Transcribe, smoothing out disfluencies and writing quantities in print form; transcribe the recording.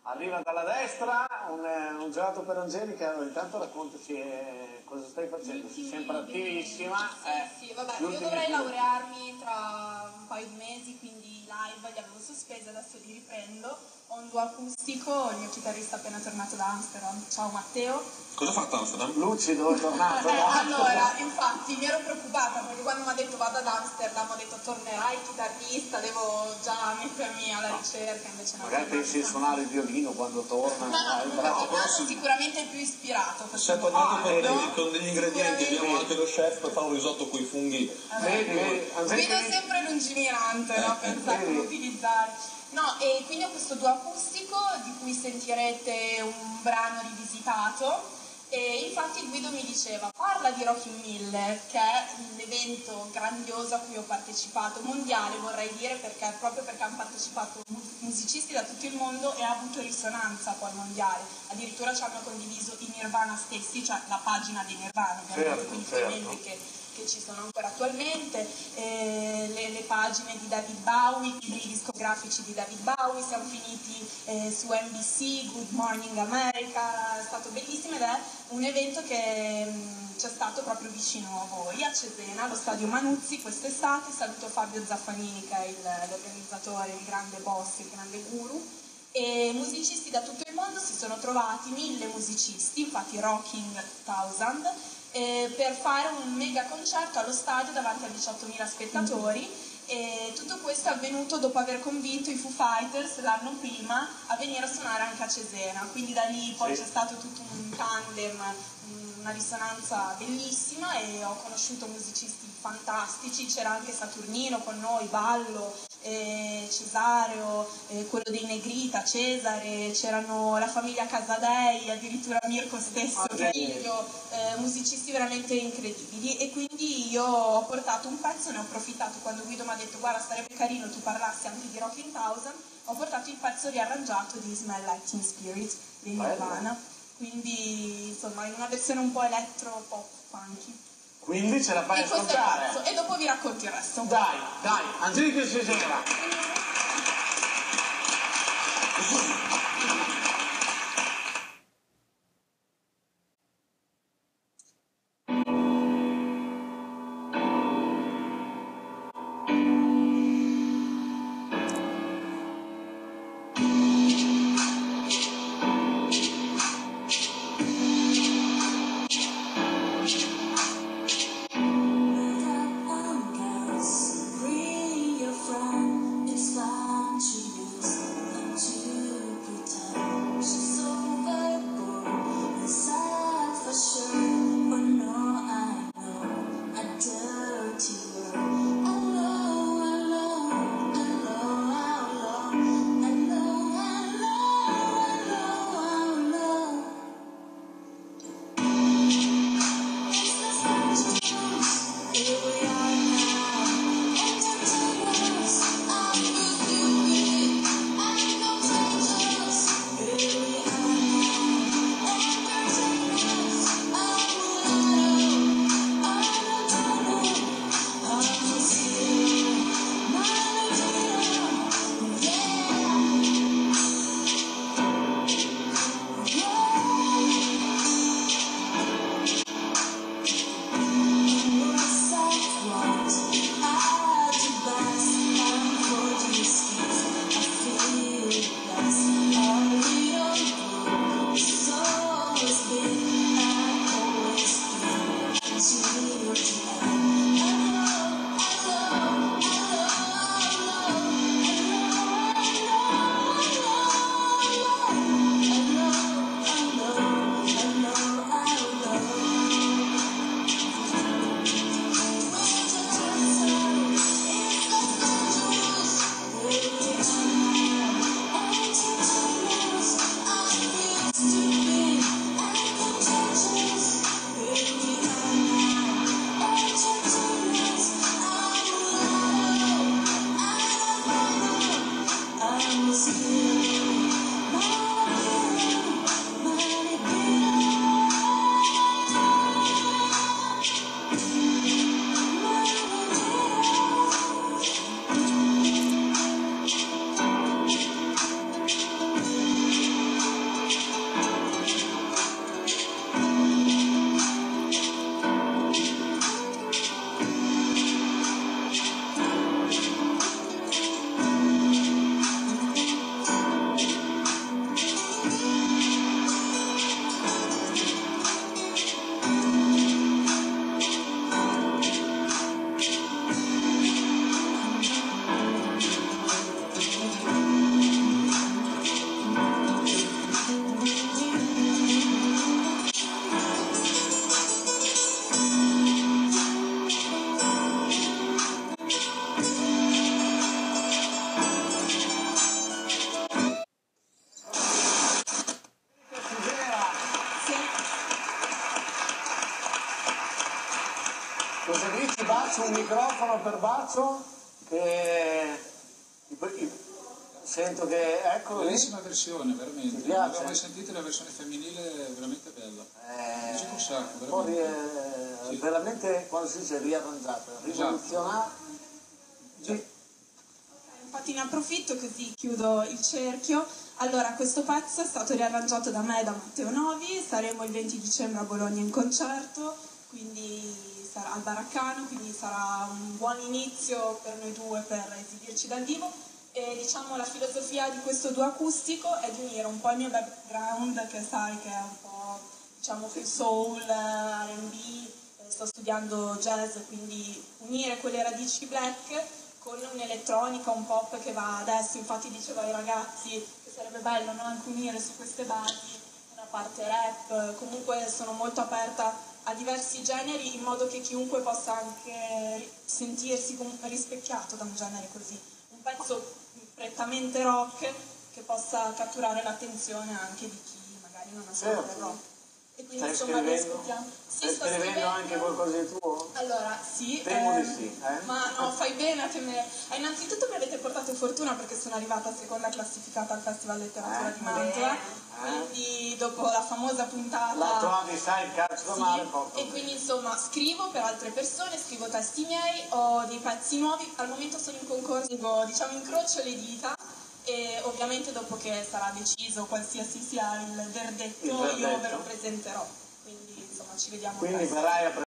Arriva dalla destra un gelato per Angelica, intanto raccontaci cosa stai facendo, sei sempre attivissima. Sì, vabbè, io dovrei laurearmi tra un paio di mesi, quindi live li avevo sospesi, adesso li riprendo. Ho un duo acustico, il mio chitarrista è appena tornato da Amsterdam. Ciao Matteo. Cosa ha fatto Amsterdam? Lucido, è tornato. Allora, infatti mi ero preoccupata perché quando mi ha detto vado ad Amsterdam ho detto tornerai il chitarrista, devo già mettermi alla ricerca, invece no. Magari pensi di suonare il violino quando torna. No, sicuramente è più ispirato. Si è tornato con degli ingredienti, abbiamo anche lo chef per fare un risotto con i funghi. Guido sempre lungimirante, no? Pensare come utilizzare. No, e quindi ho questo duo acustico di cui sentirete un brano rivisitato. E infatti Guido mi diceva, parla di Rock in 1000, che è l'evento grandioso a cui ho partecipato, mondiale vorrei dire, proprio perché hanno partecipato musicisti da tutto il mondo e ha avuto risonanza poi mondiale. Addirittura ci hanno condiviso i Nirvana stessi, cioè la pagina dei Nirvana, ovviamente, quindi quei membri che ci sono ancora attualmente, le pagine di David Bowie, i libri discografici di David Bowie, siamo finiti su NBC, Good Morning America, è stato bellissimo ed è un evento che c'è stato proprio vicino a voi, a Cesena, allo Stadio Manuzzi quest'estate. Saluto Fabio Zaffanini che è l'organizzatore, il grande boss, il grande guru. E musicisti da tutto il mondo si sono trovati, 1000 musicisti, infatti Rocking 1000, per fare un mega concerto allo stadio davanti a 18.000 spettatori. E tutto questo è avvenuto dopo aver convinto i Foo Fighters l'anno prima a venire a suonare anche a Cesena, quindi da lì poi c'è stato tutto un tandem, una risonanza bellissima e ho conosciuto musicisti fantastici, c'era anche Saturnino con noi, Ballo, Cesareo, quello dei Negrita, Cesare, c'erano la famiglia Casadei, addirittura Mirko stesso, figlio, musicisti veramente incredibili. E quindi io ho portato un pezzo, ne ho approfittato quando Guido mi ha detto guarda sarebbe carino tu parlassi anche di Rocking 1000, ho portato il pezzo riarrangiato di Smell Like Teen Spirit di Nirvana, quindi insomma in una versione un po' elettro pop funky. Quindi ce la fai ascoltare. E dopo vi racconto il resto. Dai, Angelica Cesena. Bring your friend, it's faccio un microfono per bacio che sento che ecco. Bellissima versione, veramente. Ti piace? Non avevo mai sentito la versione femminile, veramente bella. Mi piace un sacco, veramente. Sì. Veramente, quando si dice riarrangiata, rivoluzionata. Esatto. Sì. Infatti ne approfitto così chiudo il cerchio. Allora, questo pezzo è stato riarrangiato da me e da Matteo Novi, saremo il 20 dicembre a Bologna in concerto, quindi sarà al Baraccano, quindi sarà un buon inizio per noi due per esibirci dal vivo. E diciamo la filosofia di questo duo acustico è di unire un po' il mio background, che sai che è un po' diciamo più soul, R&B, sto studiando jazz, quindi unire quelle radici black con un'elettronica, un pop che va adesso. Infatti dicevo ai ragazzi che sarebbe bello, no, anche unire su queste basi una parte rap. Comunque sono molto aperta a diversi generi, in modo che chiunque possa anche sentirsi rispecchiato da un genere così. Un pezzo prettamente rock che possa catturare l'attenzione anche di chi magari non ascolta il rock. E quindi insomma riascoltiamo. Sì, Stai scrivendo anche qualcosa di tuo? Allora, sì. Temo di sì, Ma no, fai bene a temere. Innanzitutto mi avete portato fortuna perché sono arrivata seconda classificata al Festival Letteratura di Mantova. Quindi dopo la famosa puntata... La trovi, sai, il calcio da mare poco. E quindi insomma scrivo per altre persone, scrivo testi miei, ho dei pezzi nuovi. Al momento sono in concorso, diciamo incrocio le dita. E ovviamente dopo che sarà deciso qualsiasi sia il verdetto, io ve lo presenterò, quindi insomma ci vediamo quindi presto. verrai a